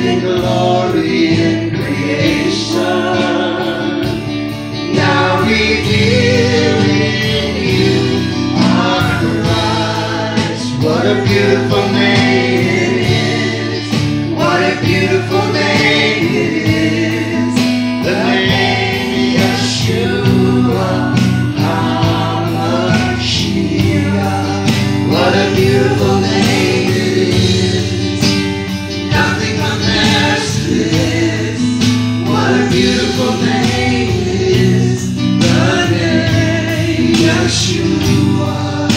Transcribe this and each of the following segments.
in glory in creation, now revealed in you are Christ. What a beautiful name it is. What a beautiful name it is. The name Yeshua HaMashiach. What a beautiful name it is. Nothing compares to this. What a beautiful name it is. The name Yeshua.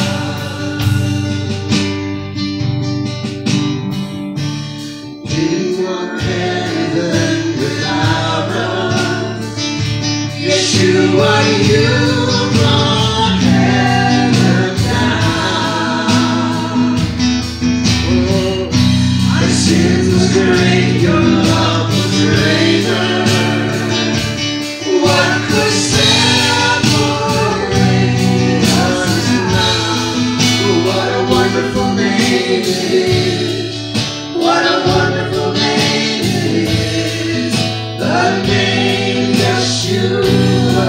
Didn't want heaven without us. Yeshua, you brought heaven down. Oh, my sins was great, your love was greater. What could separate us now? What a wonderful name it is. What a wonderful name it is. The name Yeshua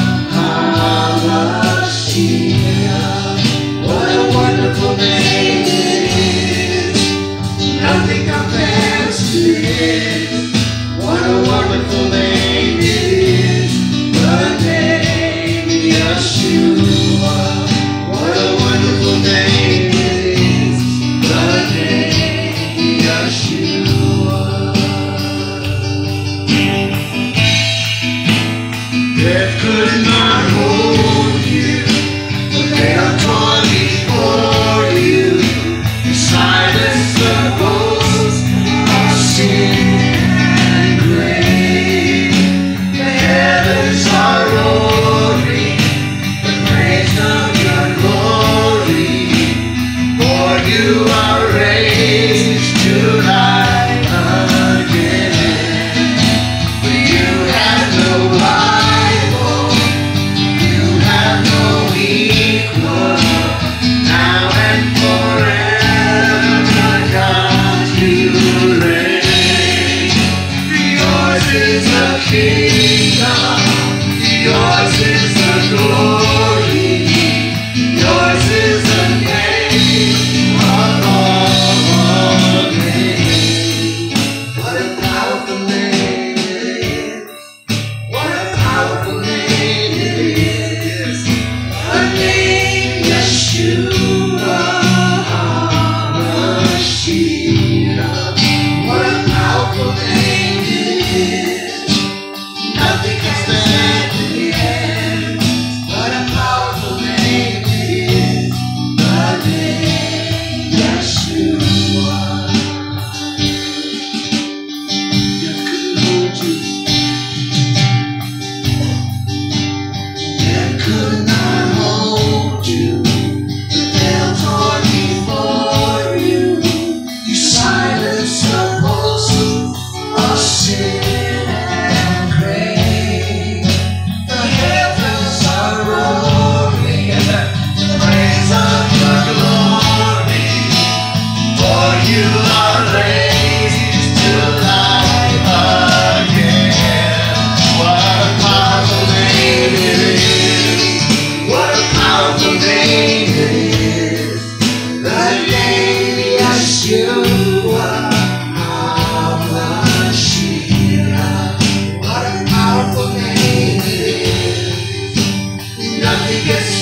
HaMashiach. What a wonderful name it is. Nothing compares to this. What a wonderful name it is. The name Yeshua. What a wonderful name it is. The name Yeshua. Death could not hold you. The veil torn before you. You silenced the ghost of sin and grave. The heavens are roaring the praise of your glory. For you are raised to life again. For you have no rival, you have no equal. Now and forever, God, you reign. Yours is the kingdom, yours is the glory, yours is the name above all names. What a powerful name it is. What a powerful name it is. The name Yeshua HaMashiach. What a powerful name it is. Nothing can stand in the end. What a powerful name it is. The name Yeshua. Death couldn't hold you. Death could not hold you. The veil torn before you. You silenced the voice of sin and grave. The heavens are roaring the praise of your glory. For you are raised to life again. What a powerful name it is. What a powerful name it is. The name Yeshua HaMashiach. What a powerful name it is. Nothing can